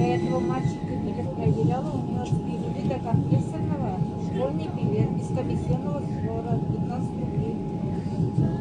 Я этого мальчика билет проверяла, у него спирули до компрессорного, школьный билет, без комиссионного сбора, 15 рублей.